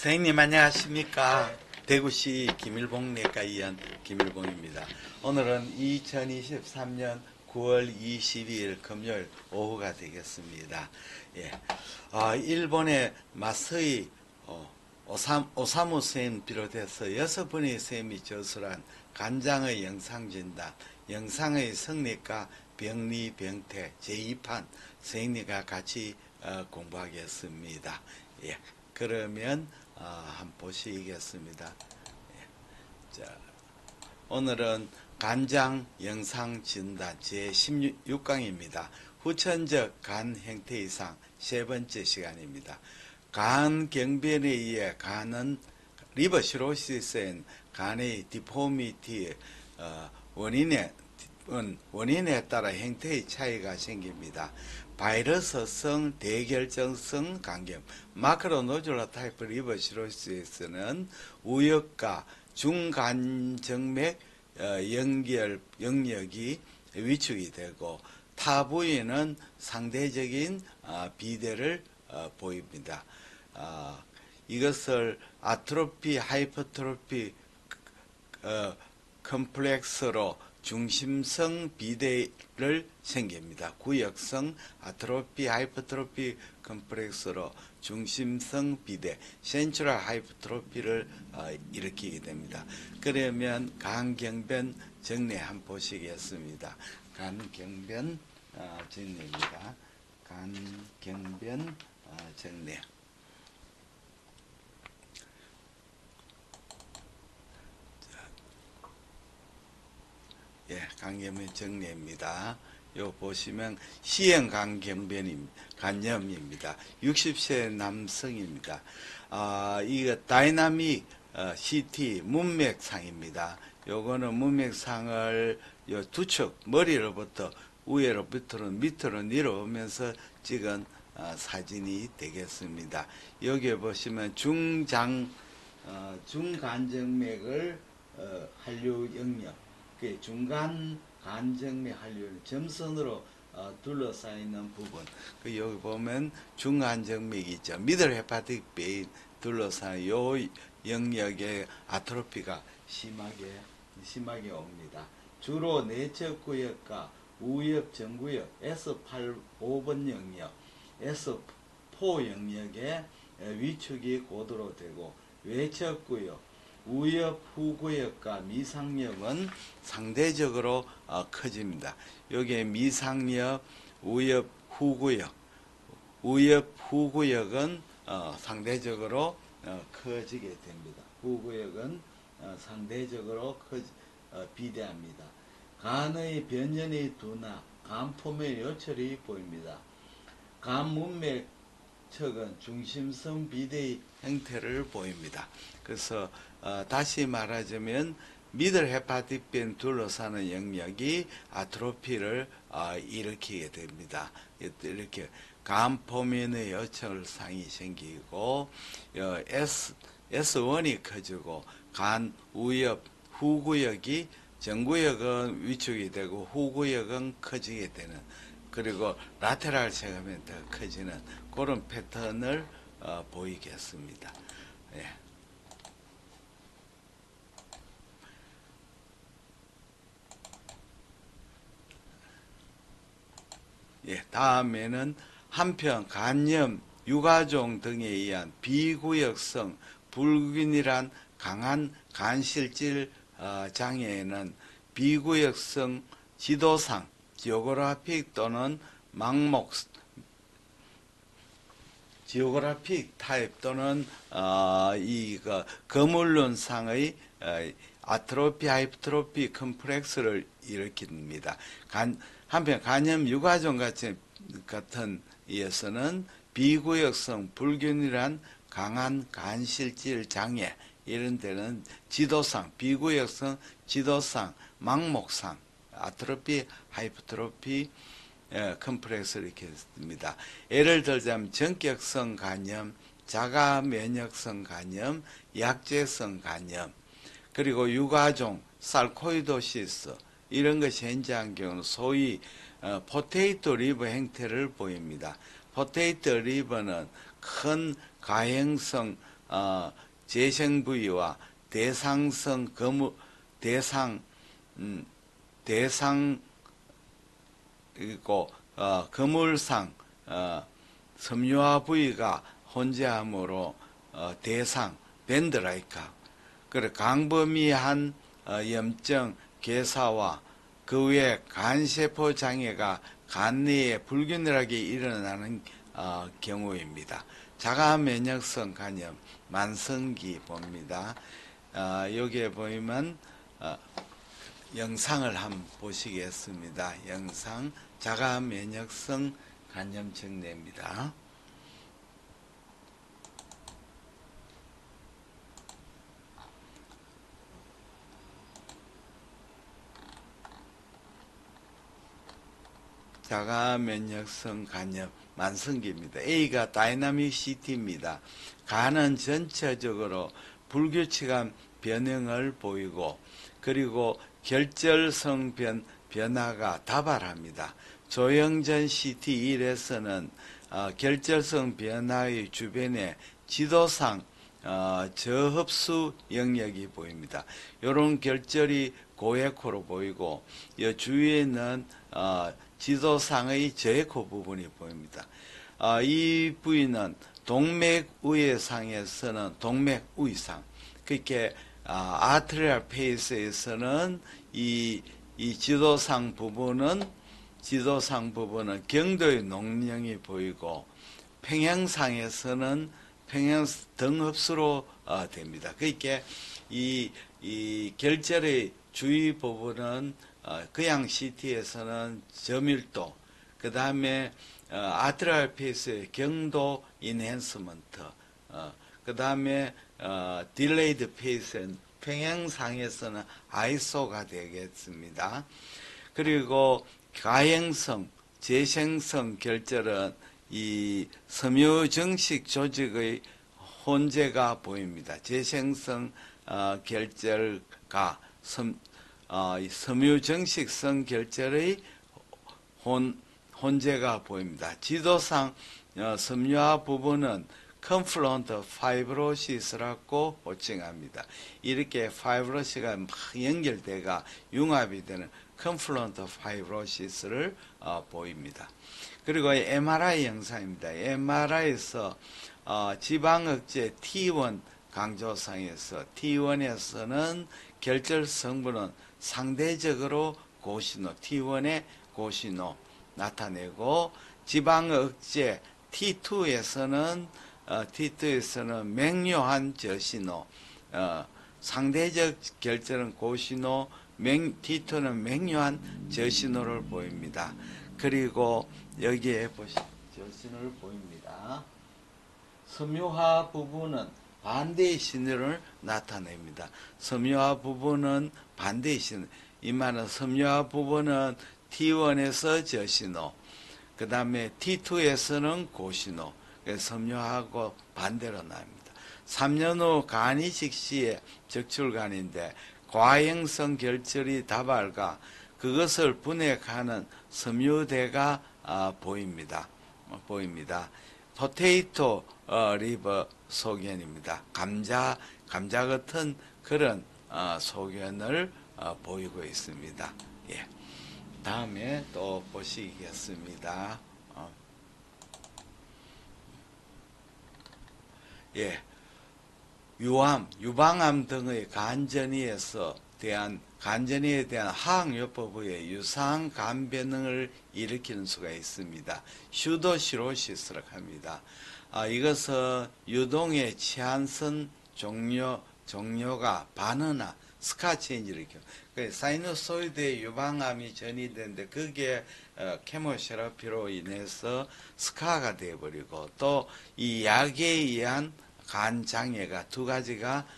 선생님 안녕하십니까. 대구시 김일봉내과 의원 김일봉입니다. 오늘은 2023년 9월 22일 금요일 오후가 되겠습니다. 예. 일본의 마서이 오사무 선생님 비롯해서 6분의 선생님이 저술한 간장의 영상진단, 영상의 성리과 병리 병태 제2판 선생님과 같이 공부하겠습니다. 예. 그러면 한번 보시겠습니다. 예. 자, 오늘은 간장 영상 진단 제16강입니다. 후천적 간 형태 이상 세 번째 시간입니다. 간 경변에 의해 간은 리버 시로시스엔 간의 디포미티 원인에 따라 형태의 차이가 생깁니다. 바이러스성 대결정성 간염 마크로노듈라 타입 리버 시로시스는 우역과 중간정맥 영역이 위축이 되고 타 부위는 상대적인 비대를 보입니다. 이것을 아트로피, 하이퍼트로피 컴플렉스로 중심성 비대를 생깁니다. 구역성 아트로피, 하이퍼트로피 컴플렉스로 중심성 비대, 센트럴 하이퍼트로피를 일으키게 됩니다. 그러면 간경변 정례 한번 보시겠습니다. 간경변 정례입니다. 간경변 정례. 예, 간염의 정례입니다. 요 보시면 시형 간염입니다. 60세 남성입니다. 이거 다이나믹 CT 문맥상입니다. 요거는 문맥상을 요 두 축 머리로부터 위로 밑으로 내려오면서 찍은 사진이 되겠습니다. 여기에 보시면 중간정맥을 한류 영역 중간 간정맥 한류 점선으로 둘러싸이는 부분. 여기 보면 중간정맥이 있죠. 미들 헤파틱 베인 둘러싸인 요 영역에 아트로피가 심하게 옵니다. 주로 내적 구역과 우역 정구역 S8, 5번 영역, S4 영역에 위축이 고도로 되고 외척 구역 우엽 후구역과 미상엽은 상대적으로 커집니다. 여기에 미상엽, 우엽 후구역, 우엽 후구역은 상대적으로 커지게 됩니다. 후구역은 상대적으로 비대합니다. 간의 변연의 둔화, 간포의 요철이 보입니다. 간문맥 척은 중심성 비대의 형태를 보입니다. 그래서 다시 말하자면 미들 헤파틱빈 둘러싸는 영역이 아트로피를 일으키게 됩니다. 이렇게 간포면의 요철상이 생기고 S1이 커지고 간 우엽 후구역이 정구역은 위축이 되고 후구역은 커지게 되는 그리고 라테랄 세그멘트 더 커지는 그런 패턴을 보이겠습니다. 예. 예, 다음에는 한편 간염, 유가종 등에 의한 비구역성 불균일한 강한 간실질 장애에는 비구역성 지도상 지오그래픽 또는 망목 지오그래픽 타입 또는 거물론상의 아트로피 하이퍼트로피 컴플렉스를 일으킵니다. 한편 간염 유가종 같은 이에서는 비구역성 불균일한 강한 간실질 장애 이런 데는 지도상 비구역성 지도상 망목상 아트로피 하이퍼트로피 컴플렉스를 일으킵니다. 예를 들자면 전격성 간염, 자가 면역성 간염, 약제성 간염, 그리고 유가종, 살코이도시스 이런 것이 현재한 경우는 소위 포테이토 리버 형태를 보입니다. 포테이토 리버는 큰 가행성 재생 부위와 대상성 대상 대상 그리고 거물상 섬유화 부위가 혼재함으로 대상 밴드라이카 그리고 강범위한 염증 괴사와 그 외 간세포 장애가 간 내에 불균형하게 일어나는 경우입니다. 자가 면역성 간염 만성기 봅니다. 여기에 보이면 영상을 한번 보시겠습니다. 영상 자가 면역성 간염 정례입니다. 자가 면역성 간염 만성기입니다. A가 다이나믹 CT입니다. 간은 전체적으로 불규칙한 변형을 보이고 그리고 결절성 변화가 다발합니다. 조영전 CT1에서는 결절성 변화의 주변에 지도상 저흡수 영역이 보입니다. 이런 결절이 고에코로 보이고 이 주위에는 지도상의 저에코 부분이 보입니다. 이 부위는 동맥우회상에서는 동맥우위상, 그렇게 아트리얼 페이스에서는 이 지도상 부분은 경도의 농령이 보이고 평형상에서는 평형 등흡수로 됩니다. 그러니까 이 결절의 주위 부분은 그냥 CT에서는 저밀도, 그 다음에 아트리얼 페이스의 경도 인핸스먼트, 그 다음에 딜레이드 페이스는 평형상에서는 아이소가 되겠습니다. 그리고 가행성, 재생성 결절은 이 섬유정식 조직의 혼재가 보입니다. 재생성 결절과 섬유정식성 결절의 혼재가 보입니다. 지도상 섬유화 부분은 컨플런트 파이브로시스라고 호칭합니다. 이렇게 파이브로시가 막 연결돼가 융합이 되는 컨플런트 파이브로시스를 보입니다. 그리고 MRI 영상입니다. MRI에서 지방억제 T1 강조상에서 T1에서는 결절 성분은 상대적으로 고신호, T1의 고신호 나타내고 지방억제 T2에서는 맹요한 저신호, 상대적 결절은 고신호, T2는 맹요한 저신호를 보입니다. 그리고 여기에 저신호를 보입니다. 섬유화 부분은 반대의 신호를 나타냅니다. 섬유화 부분은 반대의 신호. 이 말은 섬유화 부분은 T1에서 저신호, 그 다음에 T2에서는 고신호. 섬유하고 반대로 나옵니다. 3년 후 간이식 시에 적출간인데 과형성 결절이 다발과 그것을 분해하는 섬유대가 보입니다. 포테이토 리버 소견입니다. 감자 같은 그런 소견을 보이고 있습니다. 예. 다음에 또 보시겠습니다. 예. 유방암 등의 간전이에 대한 화학요법의 유사한 간 변형을 일으키는 수가 있습니다. 슈도시로시스라고 합니다. 이것은 유동의 치안선 종료가 반응나 스카체인지를 일으켜. 사이누소이드의 유방암이 전이되는데 그게 케모세라피로 인해서 스카가 되어버리고 또 이 약에 의한 간 장애가 두 가지가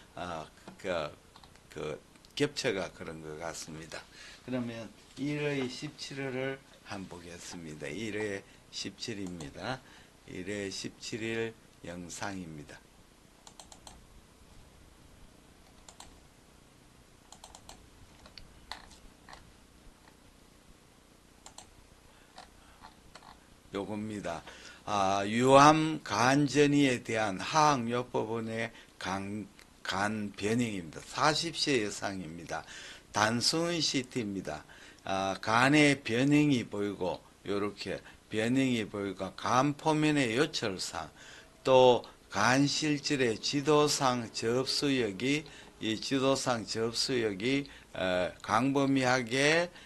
겹쳐가 그런 것 같습니다. 그러면 1회 17일을 한번 보겠습니다. 1회 17입니다. 1회 17일 영상입니다. 요겁니다. 유암 간전이에 대한 화학요법원의 간 변형입니다. 40세 이상입니다. 단순 CT입니다. 간의 변형이 보이고 요렇게 변형이 보이고 간 표면의 요철상 또 간 실질의 지도상 접수역이 이 지도상 접수역이 광범위하게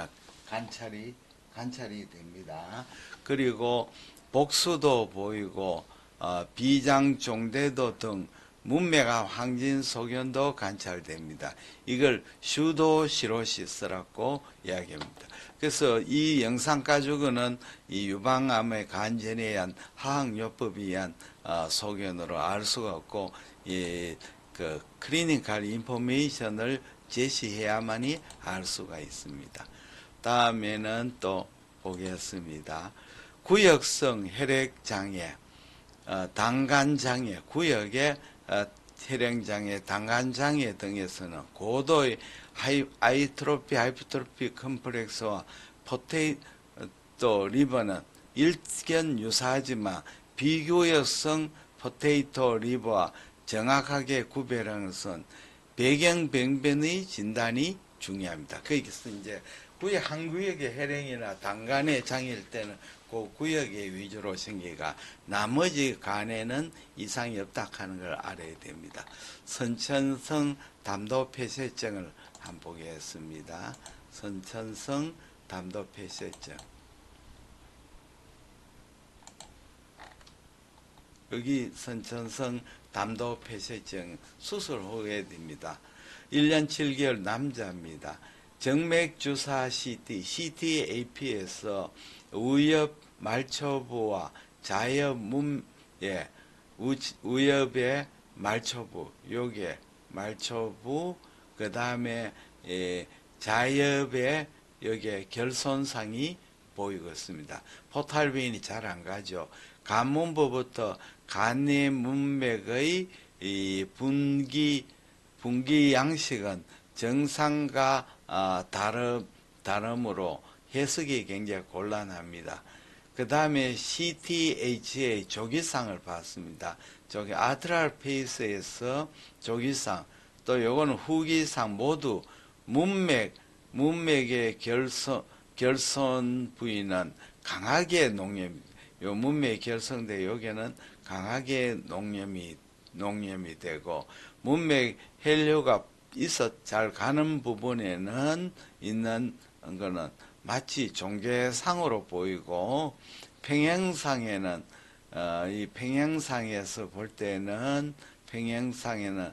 관찰이 됩니다. 그리고 복수도 보이고 비장 종대도 등 문맥과 황진 소견도 관찰됩니다. 이걸 슈도 시로시스라고 이야기합니다. 그래서 이 영상 가지고는 이 유방암의 간전에 의한 화학요법에 의한 소견으로 알 수가 없고 그 클리니컬 인포메이션을 제시해야만이 알 수가 있습니다. 다음에는 또 보겠습니다. 구역성 혈액장애, 당간장애, 구역의 혈액장애, 당간장애 등에서는 고도의 아이트로피, 하이퍼트로피 컴플렉스와 포테이토 리버는 일견 유사하지만 비교역성 포테이토 리버와 정확하게 구별하는 것은 배경병변의 진단이 중요합니다. 거기서 이제 구역 한 구역의 혈행이나 당간의 장애일 때는 그 구역의 위주로 생기가 나머지 간에는 이상이 없다 하는 걸 알아야 됩니다. 선천성 담도폐쇄증을 한번 보겠습니다. 선천성 담도폐쇄증. 여기 선천성 담도폐쇄증 수술 후에 됩니다. 1년 7개월 남자입니다. 정맥주사 CT-AP에서 우엽 말초부와 자엽 우엽의 말초부, 요게 말초부, 그 다음에 자엽의 여기에 결손상이 보이고 있습니다. 포탈빈이 잘 안 가죠. 간문부부터 간내 문맥의 이 분기 양식은 정상과 다름으로 해석이 굉장히 곤란합니다. 그 다음에 CTHA 조기상을 봤습니다. 저기 아트랄 페이스에서 조기상, 또 요거는 후기상 모두 문맥의 결손 부위는 강하게 농염, 요 문맥이 결성돼 여기는 강하게 농염이 되고 문맥 혈류가 있어 잘 가는 부분에는 있는 거는 마치 종괴상으로 보이고 평행상에는 이 평행상에서 볼 때는 평행상에는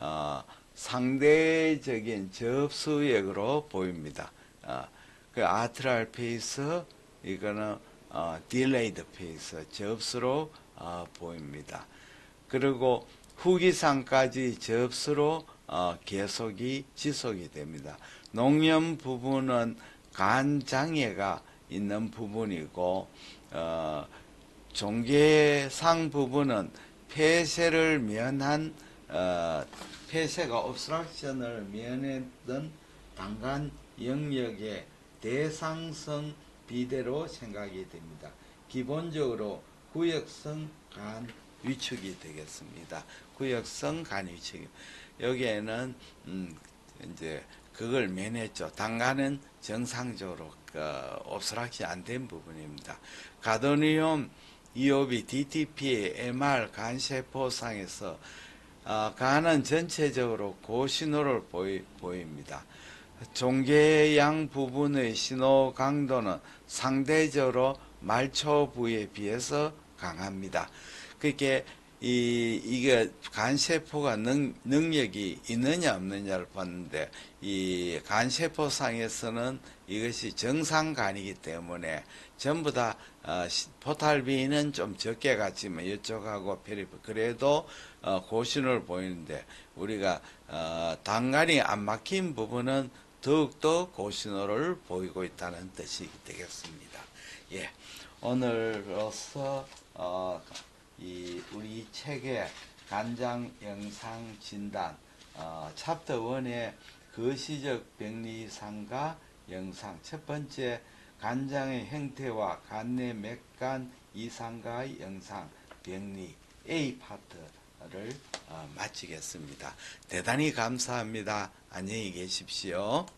상대적인 접수역으로 보입니다. 그 아트랄 페이스 이거는 딜레이드 페이스 접수로 보입니다. 그리고 후기상까지 접수로 계속이 지속이 됩니다. 농염 부분은 간 장애가 있는 부분이고 종괴상 부분은 폐쇄를 면한 폐쇄가 옵스트럭션을 면했던 당간 영역의 대상성 비대로 생각이 됩니다. 기본적으로 구역성 간 위축이 되겠습니다. 구역성 간 위축. 여기에는 이제 그걸 면했죠. 당간은 정상적으로 옵스트럭션 안 된 부분입니다. 가도니움 이오비 DTP MR 간세포상에서 간은 전체적으로 고신호를 보입니다. 종괴양 부분의 신호 강도는 상대적으로 말초 부위에 비해서 강합니다. 그게 이게 간세포가 능력이 있느냐 없느냐를 봤는데 이 간세포상에서는 이것이 정상간이기 때문에 전부 다 포탈빈은 좀 적게 갔지만 이쪽하고 그래도 고신호를 보이는데 우리가 당간이 안 막힌 부분은 더욱더 고신호를 보이고 있다는 뜻이 되겠습니다. 예, 오늘로서 우리 책의 간장 영상 진단 챕터 1의 거시적 병리상과 영상 첫 번째 간장의 형태와 간내 맥간 이상가의 영상 병리 A 파트를 마치겠습니다. 대단히 감사합니다. 안녕히 계십시오.